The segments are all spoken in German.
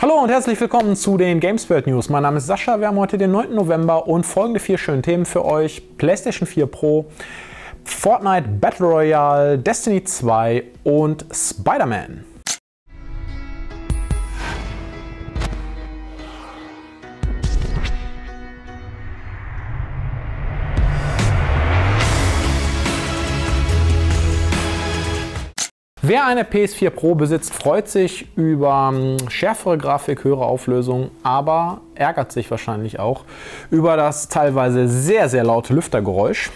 Hallo und herzlich willkommen zu den Gameswelt News. Mein Name ist Sascha, wir haben heute den 9. November und folgende 4 schöne Themen für euch. PlayStation 4 Pro, Fortnite Battle Royale, Destiny 2 und Spider-Man. Wer eine PS4 Pro besitzt, freut sich über schärfere Grafik, höhere Auflösung, aber ärgert sich wahrscheinlich auch über das teilweise sehr, sehr laute Lüftergeräusch.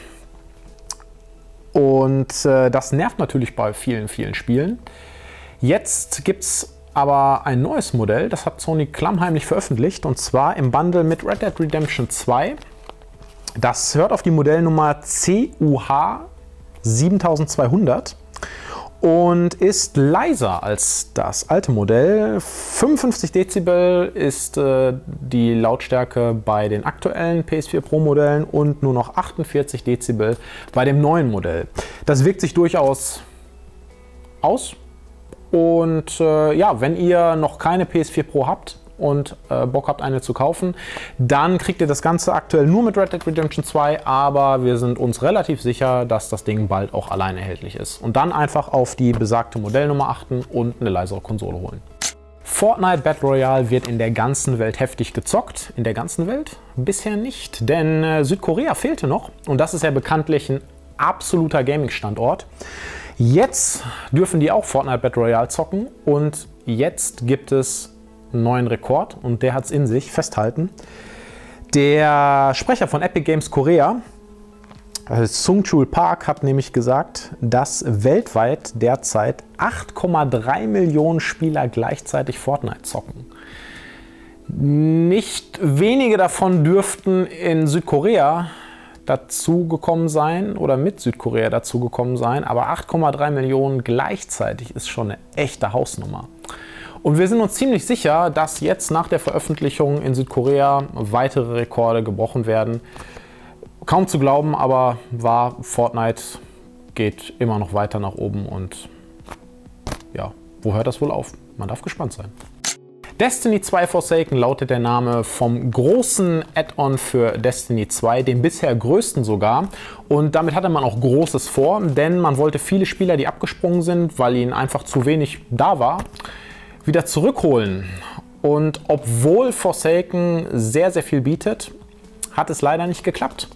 Und das nervt natürlich bei vielen, vielen Spielen. Jetzt gibt es aber ein neues Modell, das hat Sony klammheimlich veröffentlicht, und zwar im Bundle mit Red Dead Redemption 2. Das hört auf die Modellnummer CUH 7200. Und ist leiser als das alte Modell. 55 Dezibel ist die Lautstärke bei den aktuellen PS4 Pro Modellen und nur noch 48 Dezibel bei dem neuen Modell. Das wirkt sich durchaus aus. Und ja, wenn ihr noch keine PS4 Pro habt und Bock habt, eine zu kaufen, dann kriegt ihr das Ganze aktuell nur mit Red Dead Redemption 2, aber wir sind uns relativ sicher, dass das Ding bald auch allein erhältlich ist. Und dann einfach auf die besagte Modellnummer achten und eine leisere Konsole holen. Fortnite Battle Royale wird in der ganzen Welt heftig gezockt. In der ganzen Welt? Bisher nicht, denn Südkorea fehlte noch und das ist ja bekanntlich ein absoluter Gaming-Standort. Jetzt dürfen die auch Fortnite Battle Royale zocken und jetzt gibt es neuen Rekord und der hat es in sich, festhalten. Der Sprecher von Epic Games Korea, Sung Chul Park, hat nämlich gesagt, dass weltweit derzeit 8,3 Millionen Spieler gleichzeitig Fortnite zocken. Nicht wenige davon dürften in Südkorea dazugekommen sein oder mit Südkorea dazugekommen sein, aber 8,3 Millionen gleichzeitig ist schon eine echte Hausnummer. Und wir sind uns ziemlich sicher, dass jetzt nach der Veröffentlichung in Südkorea weitere Rekorde gebrochen werden. Kaum zu glauben, aber wahr, Fortnite geht immer noch weiter nach oben und ja, wo hört das wohl auf? Man darf gespannt sein. Destiny 2 Forsaken lautet der Name vom großen Add-on für Destiny 2, dem bisher größten sogar. Und damit hatte man auch Großes vor, denn man wollte viele Spieler, die abgesprungen sind, weil ihnen einfach zu wenig da war, wieder zurückholen. Und obwohl Forsaken sehr, sehr viel bietet, hat es leider nicht geklappt.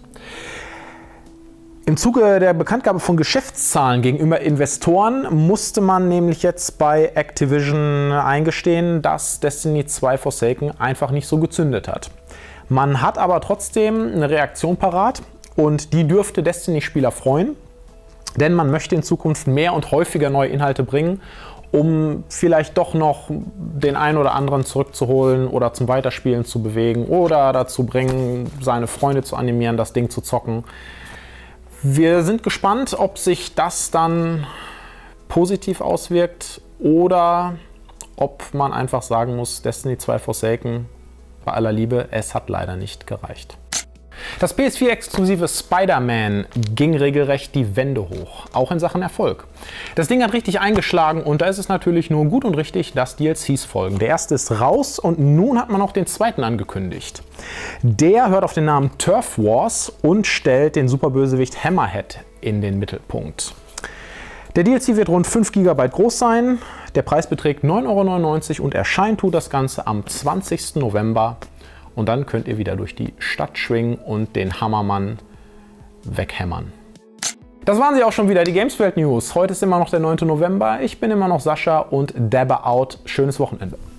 Im Zuge der Bekanntgabe von Geschäftszahlen gegenüber Investoren musste man nämlich jetzt bei Activision eingestehen, dass Destiny 2 Forsaken einfach nicht so gezündet hat. Man hat aber trotzdem eine Reaktion parat und die dürfte Destiny-Spieler freuen, denn man möchte in Zukunft mehr und häufiger neue Inhalte bringen, um vielleicht doch noch den einen oder anderen zurückzuholen oder zum Weiterspielen zu bewegen oder dazu bringen, seine Freunde zu animieren, das Ding zu zocken. Wir sind gespannt, ob sich das dann positiv auswirkt oder ob man einfach sagen muss, Destiny 2 Forsaken, bei aller Liebe, es hat leider nicht gereicht. Das PS4-exklusive Spider-Man ging regelrecht die Wände hoch, auch in Sachen Erfolg. Das Ding hat richtig eingeschlagen und da ist es natürlich nur gut und richtig, dass DLCs folgen. Der erste ist raus und nun hat man auch den zweiten angekündigt. Der hört auf den Namen Turf Wars und stellt den Superbösewicht Hammerhead in den Mittelpunkt. Der DLC wird rund 5 GB groß sein, der Preis beträgt 9,99 € und erscheint tut das Ganze am 20. November. Und dann könnt ihr wieder durch die Stadt schwingen und den Hammermann weghämmern. Das waren sie auch schon wieder, die Gameswelt News. Heute ist immer noch der 9. November. Ich bin immer noch Sascha und dabbe out. Schönes Wochenende.